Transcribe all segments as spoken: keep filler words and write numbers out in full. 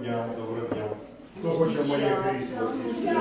дня, доброго дня. Хто хоче моє крісло сісти?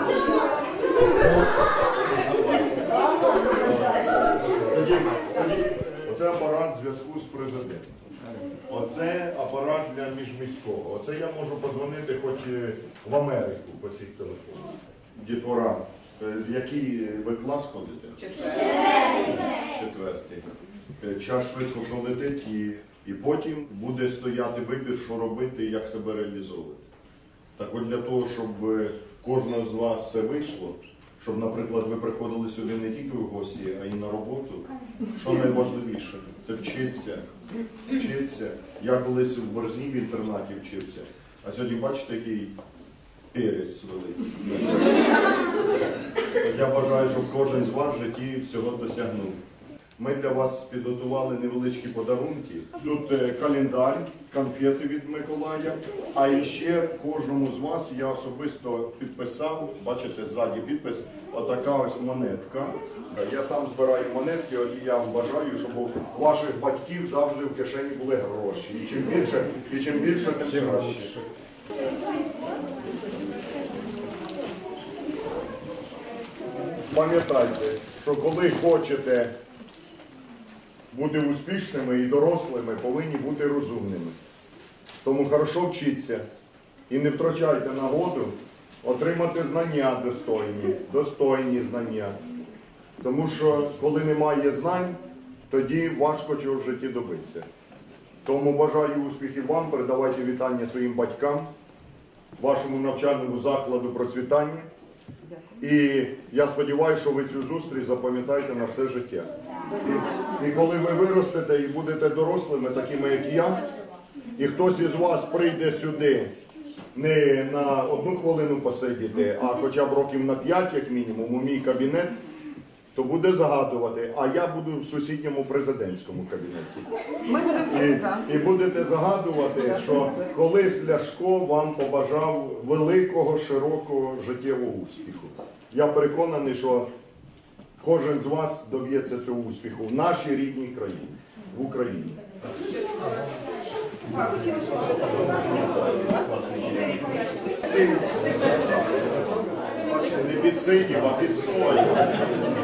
Тоді, тоді, оце апарат зв'язку з президентом. Оце апарат для міжміського. Оце я можу подзвонити хоч в Америку по цих телефонах. Дітвора, який ви клас ходите? Четвертий. Четвертий. Час швидко пролетить і, і потім буде стояти вибір, що робити і як себе реалізовувати. Так от для того, щоб кожного з вас це вийшло, щоб, наприклад, ви приходили сюди не тільки в гості, а й на роботу, що найважливіше – це вчитися. Вчитися. Я колись в Борзні в інтернаті вчився, а сьогодні бачите, який перець великий. Я бажаю, щоб кожен з вас в житті всього досягнув. Ми для вас підготували невеличкі подарунки. Тут календар, конфети від Миколая, а іще кожному з вас я особисто підписав, бачите, ззаді підпис, отака ось монетка. Я сам збираю монетки, і я вам бажаю, щоб у ваших батьків завжди в кишені були гроші. І чим більше, і чим більше, тим краще. Пам'ятайте, що коли хочете бути успішними і дорослими, повинні бути розумними. Тому хорошо вчіться і не втрачайте нагоду отримати знання достойні, достойні знання. Тому що коли немає знань, тоді важко чого в житті добитися. Тому бажаю успіхів вам, передавайте вітання своїм батькам, вашому навчальному закладу процвітання. І я сподіваюся, що ви цю зустріч запам'ятаєте на все життя. І, і коли ви виростете і будете дорослими, такими як я, і хтось із вас прийде сюди не на одну хвилину посидіти, а хоча б років на п'ять, як мінімум, у мій кабінет, то буде загадувати, а я буду в сусідньому президентському кабінеті. Ми будемо за. І, і будете загадувати, що колись Ляшко вам побажав великого, широкого життєвого успіху. Я переконаний, що кожен з вас доб'ється цього успіху в нашій рідній країні, в Україні. Не підсидів, а підстоїв.